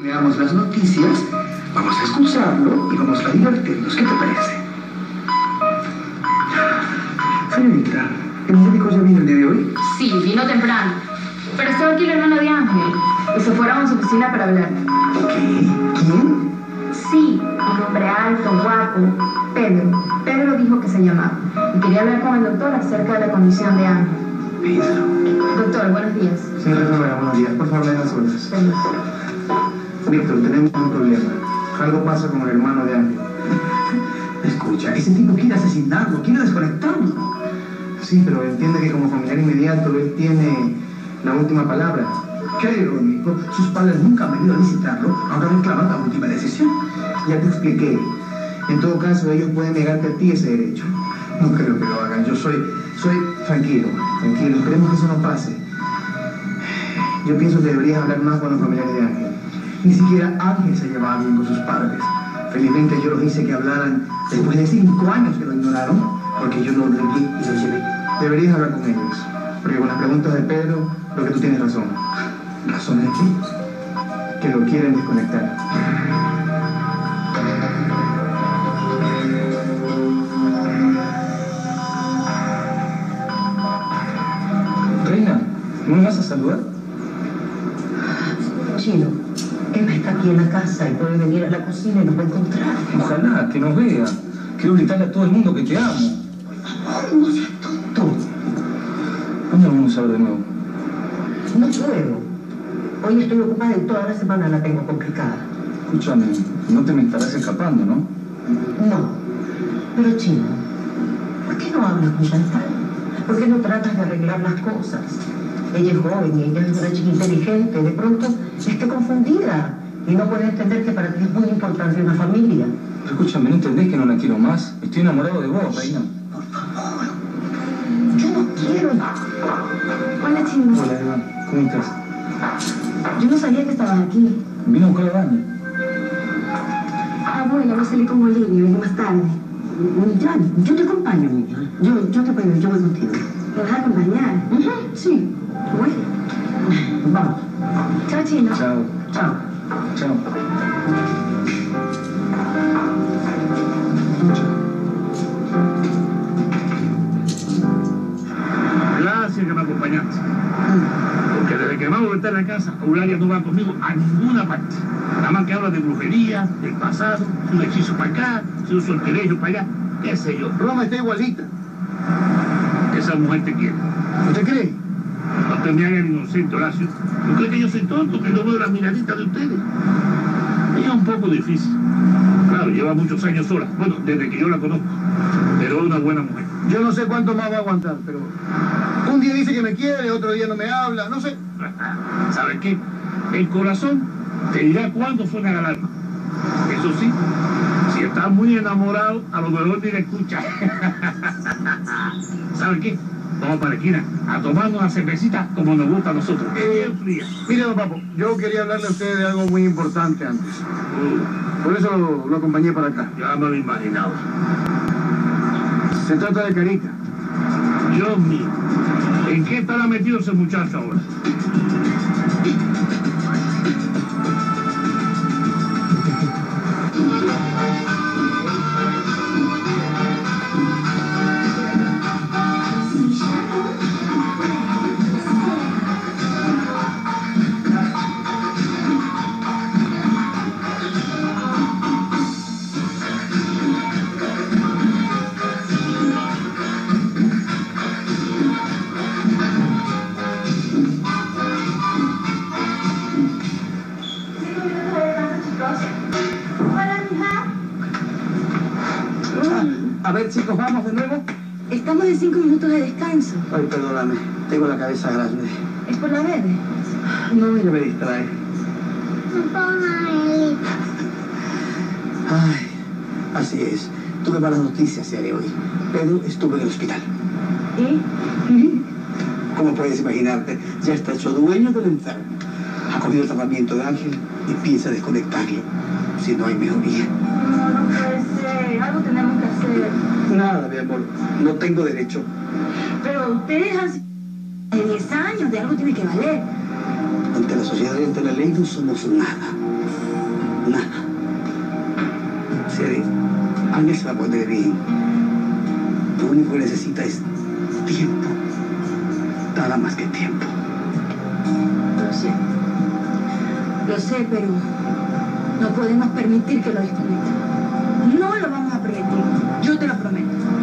Veamos las noticias, vamos a escucharlo y vamos a divertirnos. ¿Qué te parece? Señorita, ¿el médico ya vino el día de hoy? Sí, vino temprano. Pero estaba aquí el hermano de Ángel. Y se fueron a su oficina para hablar. ¿Qué? ¿Quién? Sí, un hombre alto, guapo. Pedro. Pedro dijo que se llamaba. Y quería hablar con el doctor acerca de la condición de Ángel. Pedro. Doctor, buenos días. Señora enfermera, buenos días. Por favor, den las órdenes. Víctor, tenemos un problema. Algo pasa con el hermano de Ángel. Escucha, ese tipo quiere asesinarlo, quiere desconectarlo. Sí, pero entiende que como familiar inmediato él tiene la última palabra. Qué irónico, sus padres nunca han venido a visitarlo, ahora reclaman la última decisión. Ya te expliqué. En todo caso, ellos pueden negarte a ti ese derecho. No creo que lo hagan, yo soy... Tranquilo, esperemos que eso no pase. Yo pienso que deberías hablar más con los familiares de Ángel. Ni siquiera Ángel se llevaba bien con sus padres. Felizmente yo los hice que hablaran después de 5 años que lo ignoraron, porque yo lo obligué y lo llevé. Deberías hablar con ellos, porque con las preguntas de Pedro, lo que tú tienes razón. ¿Razón de qué? Que lo quieren desconectar. Reina, ¿no me vas a saludar? Chino, Emma está aquí en la casa y puede venir a la cocina y nos va a encontrar. Ojalá, que nos vea. Quiero gritarle a todo el mundo que te amo. Por favor, no seas tonto. ¿Cuándo vamos a ver de nuevo? No puedo. Hoy estoy ocupada y toda la semana la tengo complicada. Escúchame, no te me estarás escapando, ¿no? No. Pero Chino, ¿por qué no hablas con Chantal? ¿Por qué no tratas de arreglar las cosas? Ella es joven y ella es una chica inteligente. De pronto está confundida y no puede entender que para ti es muy importante una familia. Pero escúchame, ¿no entendés que no la quiero más? Estoy enamorado de vos, Reina. Por favor. Yo no quiero. Hola, Chino. Hola, Eva. ¿Cómo estás? Yo no sabía que estabas aquí. Vine a buscar a Dani. Ah, bueno, voy a salir con Olivia, vengo más tarde. Ya, yo te acompaño, niña. Yo te apoyo, yo voy contigo. ¿Me vas a acompañar? Sí. Bueno. Vamos. Chao, Chino. Chao. Chao. Chao. Gracias que me acompañaste. Porque desde que Mauro está en la casa, Eulalia no va conmigo a ninguna parte. Nada más que habla de brujería, del pasado, su hechizo para acá, su sortilegio para allá, qué sé yo. Roma está igualita. Esa mujer te quiere. ¿Usted cree? No te me hagan inocente, Horacio. ¿No crees que yo soy tonto, que no veo las miraditas de ustedes? Ella es un poco difícil. Claro, lleva muchos años sola. Bueno, desde que yo la conozco. Pero es una buena mujer. Yo no sé cuánto más va a aguantar, pero... Un día dice que me quiere, otro día no me habla, no sé. ¿Sabes qué? El corazón te dirá cuándo suena la alarma. Eso sí, si estás muy enamorado, a lo mejor ni le escuchas. ¿Sabes qué? Vamos para la esquina a tomarnos una cervecita como nos gusta a nosotros. Bien fría. Mire, don Papo, yo quería hablarle a usted de algo muy importante antes. Por eso lo acompañé para acá. Ya me lo imaginaba. Se trata de Carita. Dios mío, ¿en qué estará metido ese muchacho ahora? A ver, chicos, ¿vamos de nuevo? Estamos en 5 minutos de descanso. Ay, perdóname, tengo la cabeza grande. ¿Es por la verde? No, ya me distrae. Ay, así es. Tuve malas noticias el día de hoy. Pedro estuvo en el hospital. ¿Y? Como puedes imaginarte, ya está hecho dueño del enfermo. Ha cogido el tratamiento de Ángel y piensa desconectarlo, si no hay mejoría. No puede ser. Algo tenemos que hacer. Nada, mi amor, no tengo derecho. Pero ustedes han sido de 10 años, de algo tiene que valer. Ante la sociedad y ante la ley no somos nada. Nada. Si Ángel se va a poner bien. Lo único que necesita es tiempo. Nada más que tiempo. Lo sé, pero no podemos permitir que lo desconecten. No lo vamos a permitir. Yo te lo prometo.